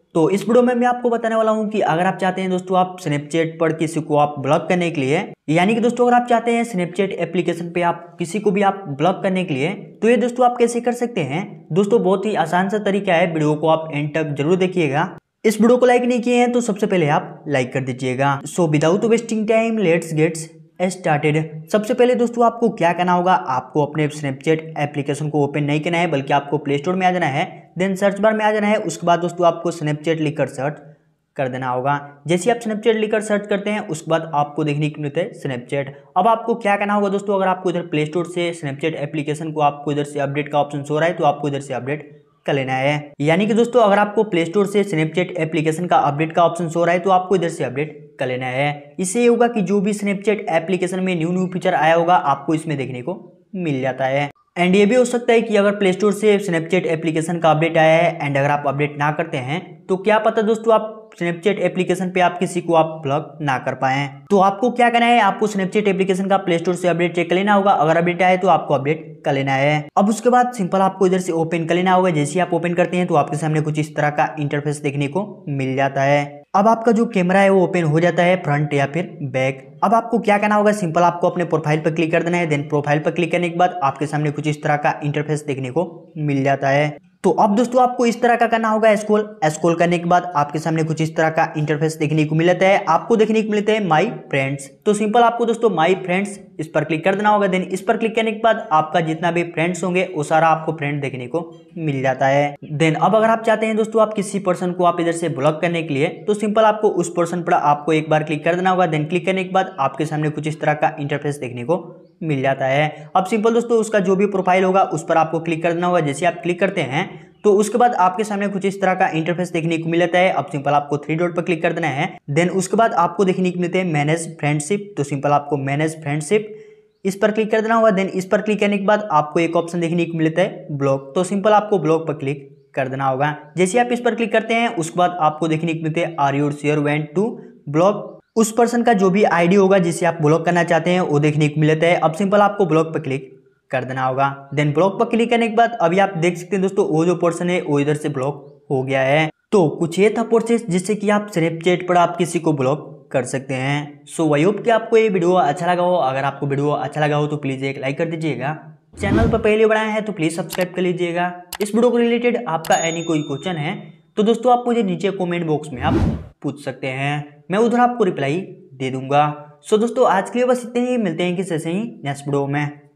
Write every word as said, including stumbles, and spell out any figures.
तो इस वीडियो में मैं आपको बताने वाला हूं कि अगर आप चाहते हैं दोस्तों आप स्नैपचैट पर किसी को आप ब्लॉक करने के लिए, यानी कि दोस्तों अगर आप चाहते हैं स्नैपचैट एप्लीकेशन पे आप किसी को भी आप ब्लॉक करने के लिए, तो ये दोस्तों आप कैसे कर सकते हैं। दोस्तों बहुत ही आसान सा तरीका है, वीडियो को आप एंड तक जरूर देखिएगा। इस वीडियो को लाइक नहीं किए हैं तो सबसे पहले आप लाइक कर दीजिएगा। So without wasting time let's gets started. सबसे पहले दोस्तों आपको क्या करना होगा, आपको अपने स्नैपचैट एप्लीकेशन को ओपन नहीं करना है, बल्कि आपको प्ले स्टोर में आ जाना है, देन सर्च बार में आ जाना है। उसके बाद दोस्तों आपको स्नैपचैट लिखकर सर्च कर देना होगा। जैसे आप स्नैपचैट लिखकर सर्च करते हैं उसके बाद आपको देखने को मिलता है स्नैपचैट। अब आपको क्या करना होगा दोस्तों, अगर आपको इधर प्ले स्टोर से स्नैपचैट एप्लीकेशन को आपको इधर से अपडेट का ऑप्शन शो रहा है तो आपको इधर से अपडेट कर लेना है। यानी कि दोस्तों अगर आपको प्ले स्टोर से स्नैपचैट एप्लीकेशन का अपडेट का ऑप्शन शो रहा है तो आपको इधर से अपडेट कर लेना है। इससे ये होगा कि जो भी स्नैपचैट एप्लीकेशन में न्यू न्यू फीचर आया होगा आपको इसमें देखने को मिल जाता है। एंड ये भी हो सकता है कि अगर प्ले स्टोर से स्नैपचैट एप्लीकेशन का अपडेट आया है एंड अगर आप अपडेट ना करते हैं तो क्या पता दोस्तों आप स्नैपचैट एप्लीकेशन पे आप किसी को आप ब्लॉक ना कर पाए। तो आपको क्या करना है, आपको स्नैपचैट एप्लीकेशन का प्ले स्टोर से अपडेट चेक कर लेना होगा। अगर अपडेट आए तो आपको अपडेट कर लेना है। अब उसके बाद सिंपल आपको इधर से ओपन कर लेना होगा। जैसे आप ओपन करते हैं तो आपके सामने कुछ इस तरह का इंटरफेस देखने को मिल जाता है। अब आपका जो कैमरा है वो ओपन हो जाता है, फ्रंट या फिर बैक। अब आपको क्या करना होगा, सिंपल आपको अपने प्रोफाइल पर क्लिक कर देना है। देन प्रोफाइल पर क्लिक करने के बाद आपके सामने कुछ इस तरह का इंटरफेस देखने को मिल जाता है। तो अब दोस्तों आपको इस तरह का करना होगा, स्क्रॉल स्क्रॉल करने के बाद आपके सामने कुछ इस तरह का इंटरफेस देखने को मिलता है। आपको देखने को मिलता है माय फ्रेंड्स। तो सिंपल आपको दोस्तों माय फ्रेंड्स इस पर क्लिक कर देना होगा। देन इस पर क्लिक करने के बाद आपका जितना भी फ्रेंड्स होंगे वो सारा आपको फ्रेंड देखने को मिल जाता है। देन अब अगर आप चाहते हैं दोस्तों आप किसी पर्सन को आप इधर से ब्लॉक करने के लिए, तो सिंपल आपको उस पर्सन पर आपको एक बार क्लिक कर देना होगा। देन क्लिक करने के बाद आपके सामने कुछ इस तरह का इंटरफेस देखने को मिल जाता है। अब सिंपल दोस्तों उसका जो भी प्रोफाइल होगा उस पर आपको क्लिक कर देना होगा। जैसे आप क्लिक करते हैं तो उसके बाद आपके सामने कुछ इस तरह का इंटरफेस देखने को मिलता है। अब सिंपल आपको थ्री डॉट पर क्लिक कर देना है। देन उसके बाद आपको देखने को मिलते हैं मैनेज फ्रेंडशिप। तो सिंपल आपको मैनेज फ्रेंडशिप इस पर क्लिक कर देना होगा। देन इस पर क्लिक करने के बाद आपको एक ऑप्शन देखने को मिलता है ब्लॉक। तो सिंपल आपको ब्लॉक पर क्लिक कर देना होगा। जैसे आप इस पर क्लिक करते हैं उसके बाद आपको देखने को मिलते हैं are you sure want to block. उस पर्सन का जो भी आईडी होगा जिसे आप ब्लॉक करना चाहते हैं वो देखने को मिलता है। अब सिंपल आपको ब्लॉक पर क्लिक कर देना होगा। देन ब्लॉक पर क्लिक करने के बाद अभी आप देख सकते हैं दोस्तों वो जो पर्सन है वो इधर से ब्लॉक हो गया है। तो कुछ ये था प्रोसेस जिससे कि आप स्नैपचैट पर आप किसी को ब्लॉक कर सकते हैं। सो आई होप कि आपको ये वीडियो अच्छा लगा हो। अगर आपको वीडियो अच्छा लगा हो तो प्लीज़ एक लाइक कर दीजिएगा। चैनल पर पहले बनाया है तो प्लीज़ सब्सक्राइब कर लीजिएगा। इस वीडियो को रिलेटेड आपका एनी कोई क्वेश्चन है तो दोस्तों आप मुझे नीचे कॉमेंट बॉक्स में आप पूछ सकते हैं, मैं उधर आपको रिप्लाई दे दूंगा। सो दोस्तों आज के लिए बस इतने ही, मिलते हैं किसी से ही नेक्स्ट वीडियो में।